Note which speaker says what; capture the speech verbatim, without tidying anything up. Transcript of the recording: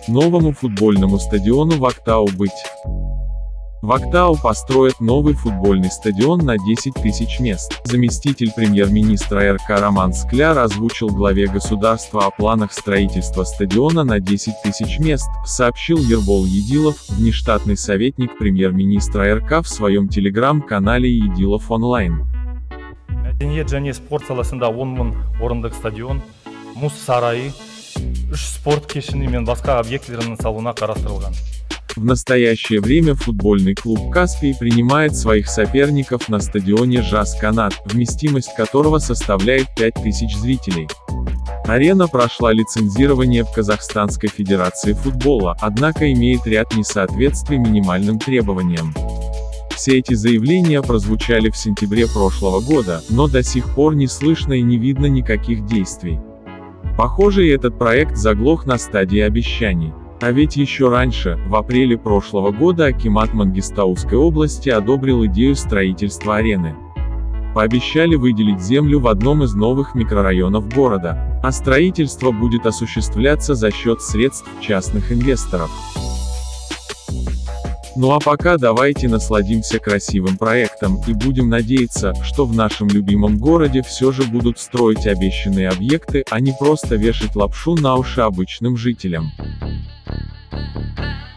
Speaker 1: Новому футбольному стадиону в Актау быть. В Актау построят новый футбольный стадион на десять тысяч мест. Заместитель премьер-министра эр ка Роман Скляр озвучил главе государства о планах строительства стадиона на десять тысяч мест, сообщил Ербол Едилов, внештатный советник премьер-министра эр ка в своем телеграм-канале Едилов онлайн.
Speaker 2: Мәдениет және спорт саласында он мың орындық стадион, мұз сарайы, үш спорт кешені мен басқа объектілерінің салуына қарастырылған.
Speaker 1: В настоящее время футбольный клуб «Каспий» принимает своих соперников на стадионе «Жас-Канат», вместимость которого составляет пять тысяч зрителей. Арена прошла лицензирование в Казахстанской Федерации футбола, однако имеет ряд несоответствий минимальным требованиям. Все эти заявления прозвучали в сентябре прошлого года, но до сих пор не слышно и не видно никаких действий. Похоже, и этот проект заглох на стадии обещаний. А ведь еще раньше, в апреле прошлого года акимат Мангистауской области одобрил идею строительства арены. Пообещали выделить землю в одном из новых микрорайонов города, а строительство будет осуществляться за счет средств частных инвесторов. Ну а пока давайте насладимся красивым проектом, и будем надеяться, что в нашем любимом городе все же будут строить обещанные объекты, а не просто вешать лапшу на уши обычным жителям.